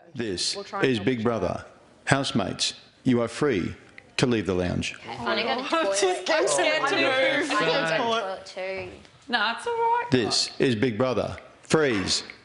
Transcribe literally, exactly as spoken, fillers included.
This We'll try and is help Big each Brother. Housemates, you are free to leave the lounge. I'm going to go to the toilet. I'm scared to move. I need to go to the toilet too. No, it's all right. This is Big Brother. Freeze.